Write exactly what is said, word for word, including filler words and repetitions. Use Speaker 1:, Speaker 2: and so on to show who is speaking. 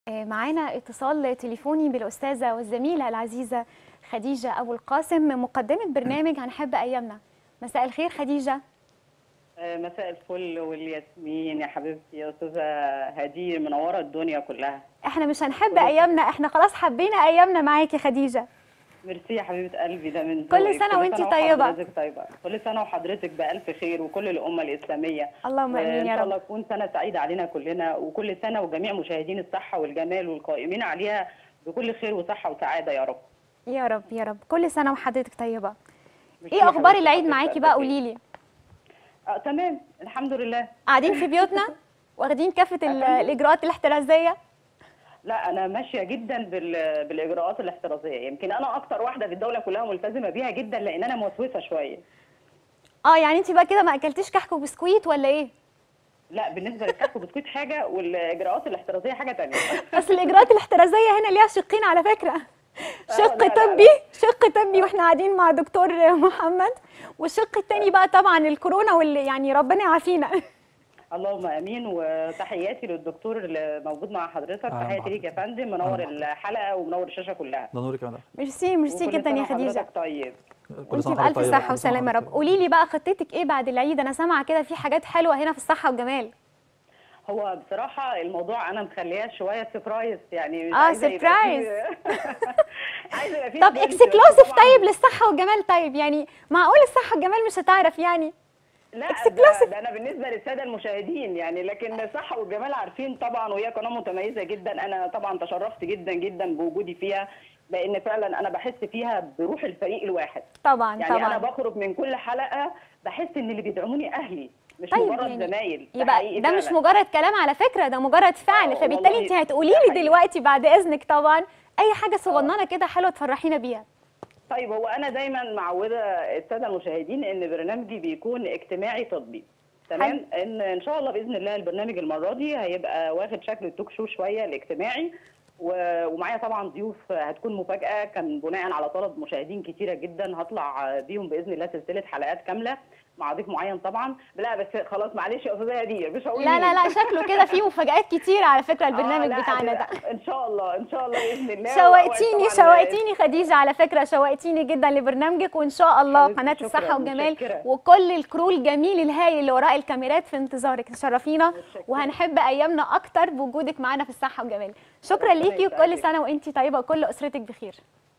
Speaker 1: آه، معانا اتصال تليفوني بالأستاذة والزميلة العزيزة خديجة أبو القاسم، مقدمة برنامج هنحب أيامنا. مساء الخير خديجة.
Speaker 2: آه، مساء الفل والياسمين يا حبيبتي يا استاذه هدير، منوره الدنيا كلها.
Speaker 1: احنا مش هنحب
Speaker 2: كل
Speaker 1: أيامنا، احنا خلاص حبينا أيامنا معاكي خديجة.
Speaker 2: ميرسي يا حبيبه قلبي، ده من
Speaker 1: كل
Speaker 2: ذوقك.
Speaker 1: سنة
Speaker 2: كل
Speaker 1: وانتي
Speaker 2: سنه
Speaker 1: طيبة.
Speaker 2: وحضرتك طيبه، كل سنه وحضرتك بألف خير، وكل الامه الاسلاميه.
Speaker 1: اللهم آمين
Speaker 2: وان
Speaker 1: يا
Speaker 2: شاء
Speaker 1: رب.
Speaker 2: الله تكون سنه سعيده علينا كلنا، وكل سنه وجميع مشاهدين الصحه والجمال والقائمين عليها بكل خير وصحه وسعاده يا رب.
Speaker 1: يا رب يا رب، كل سنة وحضرتك طيبة.
Speaker 2: ميرسي
Speaker 1: ايه
Speaker 2: يا
Speaker 1: أخبار
Speaker 2: حبيبتي،
Speaker 1: العيد
Speaker 2: وحضرتك
Speaker 1: معاكي
Speaker 2: بألف
Speaker 1: بقى؟
Speaker 2: خير.
Speaker 1: قوليلي.
Speaker 2: اه تمام الحمد لله.
Speaker 1: قاعدين في بيوتنا واخدين كافة ال-
Speaker 2: أفندم؟
Speaker 1: الإجراءات الاحترازية.
Speaker 2: لا انا ماشيه جدا بال- بالاجراءات الاحترازيه، يمكن انا اكتر واحده في الدوله كلها ملتزمه بيها جدا، لان انا موسوسه شويه.
Speaker 1: اه يعني انتي بقى كده ما أكلتيش كحك وبسكويت ولا ايه؟
Speaker 2: لا بالنسبه للكحك وبسكويت حاجه، والاجراءات الاحترازيه حاجه ثانيه.
Speaker 1: اصل الاجراءات الاحترازيه هنا ليها شقين على فكره. شق
Speaker 2: لا لا
Speaker 1: طبي،
Speaker 2: لا.
Speaker 1: شق طبي واحنا قاعدين مع دكتور محمد، والشق التاني بقى طبعا الكورونا واللي يعني ربنا يعافينا.
Speaker 2: اللهم امين، وتحياتي للدكتور اللي موجود مع حضرتك.
Speaker 3: اهلا
Speaker 2: تحياتي ليك يا
Speaker 3: بحضرتك.
Speaker 2: فندم،
Speaker 3: أهلا
Speaker 2: منور
Speaker 3: بحضرتك.
Speaker 2: الحلقه ومنور الشاشه كلها.
Speaker 3: ده نورك يا مدام.
Speaker 1: ميرسي ميرسي
Speaker 2: وكل
Speaker 1: جدا
Speaker 2: سنة
Speaker 1: يا خديجه.
Speaker 2: وحضرتك طيب.
Speaker 3: كل
Speaker 1: وانتي
Speaker 3: سنه وحضرتك
Speaker 1: بألف
Speaker 3: طيبه.
Speaker 1: صحه
Speaker 3: كل سنة
Speaker 1: وسلامه يا رب.
Speaker 3: وحضرتك
Speaker 1: قولي لي بقى خطتك ايه بعد العيد؟ انا سامعه كده في حاجات حلوه هنا في الصحه والجمال.
Speaker 2: هو بصراحه الموضوع انا مخلياه شويه سربرايز، يعني مش
Speaker 1: اه
Speaker 2: عايزه يبقى
Speaker 1: سربرايز.
Speaker 2: فيه عايزه يبقى فيه
Speaker 1: طب
Speaker 2: سسبنس، بس
Speaker 1: اكسكلوسيف
Speaker 2: طبعاً
Speaker 1: طيب للصحه والجمال. طيب يعني معقول الصحه والجمال مش هتعرف يعني؟
Speaker 2: لا ده,
Speaker 1: اكسكلوسيف.
Speaker 2: ده انا بالنسبه للساده المشاهدين يعني، لكن الصحه والجمال عارفين طبعا، وهي قناه متميزه جدا. انا طبعا تشرفت جدا جدا بوجودي فيها، لان فعلا انا بحس فيها بروح الفريق الواحد.
Speaker 1: طبعا
Speaker 2: يعني
Speaker 1: طبعا.
Speaker 2: انا بخرج من كل حلقه بحس ان اللي بيدعموني اهلي، مش
Speaker 1: طيب
Speaker 2: مجرد
Speaker 1: يعني
Speaker 2: زمايل. ده
Speaker 1: يبقى
Speaker 2: حقيقي
Speaker 1: ده مش
Speaker 2: فعلا.
Speaker 1: مجرد كلام على فكرة، ده مجرد فعل.
Speaker 2: آه،
Speaker 1: فبالتالي
Speaker 2: والله
Speaker 1: انت هتقولي
Speaker 2: ده
Speaker 1: لي
Speaker 2: حقيقي.
Speaker 1: دلوقتي بعد اذنك طبعا اي حاجة
Speaker 2: اه
Speaker 1: صغننة كده حلوة تفرحينا بيها.
Speaker 2: طيب، هو انا دايما معوده الساده المشاهدين ان برنامجي بيكون اجتماعي طبي.
Speaker 1: حلو.
Speaker 2: تمام، ان ان شاء الله باذن الله البرنامج المره دي هيبقى واخد شكل التوك شو شويه الاجتماعي، و- ومعايا طبعا ضيوف هتكون مفاجاه، كان بناء على طلب مشاهدين كتيره جدا هطلع بيهم باذن الله سلسله حلقات كامله مع ضيف معين طبعا. لا بس خلاص معلش يا استاذه هديه، مش هقول
Speaker 1: لا لا
Speaker 2: مين.
Speaker 1: لا، شكله كده فيه مفاجآت كتير على فكرة
Speaker 2: اه
Speaker 1: البرنامج
Speaker 2: لا
Speaker 1: بتاعنا ده.
Speaker 2: هتبقى ان شاء الله ان شاء الله باذن الله.
Speaker 1: شوقتيني
Speaker 2: وأوعد طبعا
Speaker 1: شوقتيني خديجة، على فكرة شوقتيني جدا لبرنامجك، وان شاء الله
Speaker 2: حبيبتي،
Speaker 1: قناة
Speaker 2: شكرا
Speaker 1: الصحة والجمال
Speaker 2: متشكره
Speaker 1: وكل الكرو الجميل الهايل اللي وراء الكاميرات في انتظارك. تشرفينا
Speaker 2: متشكره.
Speaker 1: وهنحب ايامنا اكتر بوجودك معانا في الصحة والجمال. شكرا
Speaker 2: ربنا
Speaker 1: ليكي، وكل
Speaker 2: يسعدك.
Speaker 1: سنة وانتي طيبة وكل اسرتك بخير.